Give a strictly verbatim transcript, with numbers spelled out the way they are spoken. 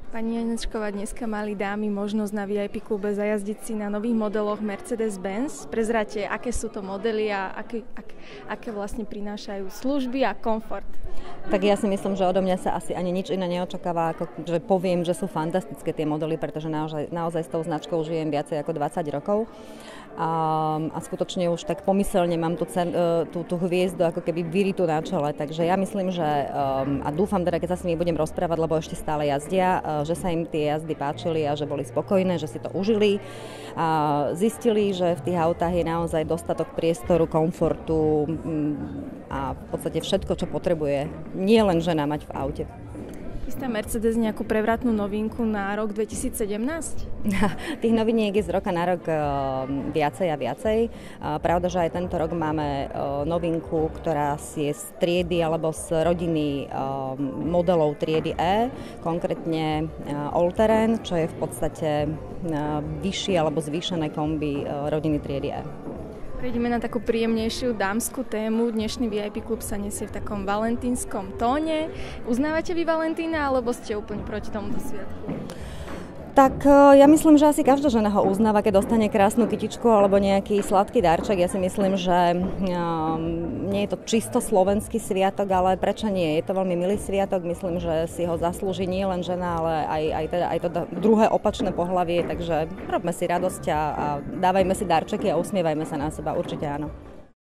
Pani Janečková, dneska mali dámy možnosť na vé í pé klube zajazdiť si na nových modeloch Mercedes-Benz. Prezrate, aké sú to modely a aké, ak, aké vlastne prinášajú služby a komfort. Tak ja si myslím, že odo mňa sa asi ani nič iné neočakáva, ako že poviem, že sú fantastické tie modely, pretože naozaj, naozaj s tou značkou žijem viacej ako dvadsať rokov. A, a skutočne už tak pomyselne mám tú, cen, tú, tú hviezdu ako keby vyritú na čele, takže ja myslím, že um, a dúfam teda, keď sa s nimi budem rozprávať, lebo ešte stále jazdia, uh, že sa im tie jazdy páčili a že boli spokojné, že si to užili a zistili, že v tých autách je naozaj dostatok priestoru, komfortu um, a v podstate všetko, čo potrebuje nie len žena mať v aute. Chystá Mercedes nejakú prevratnú novinku na rok dvetisícsedemnásť? Tých noviniek je z roka na rok viacej a viacej. Pravda, že aj tento rok máme novinku, ktorá je z triedy alebo z rodiny modelov triedy E, konkrétne All-Terrain, čo je v podstate vyššie alebo zvýšené kombi rodiny triedy E. Prejdeme na takú príjemnejšiu dámsku tému. Dnešný vé í pé klub sa nesie v takom valentínskom tóne. Uznávate vy Valentína, alebo ste úplne proti tomuto sviatku? Tak ja myslím, že asi každá žena ho uznáva, keď dostane krásnu kytičku alebo nejaký sladký darček. Ja si myslím, že um, nie je to čisto slovenský sviatok, ale prečo nie? Je to veľmi milý sviatok. Myslím, že si ho zaslúži nie len žena, ale aj, aj, teda, aj to druhé opačné pohlavie. Takže robme si radosť a, a dávajme si darčeky a usmievajme sa na seba. Určite áno.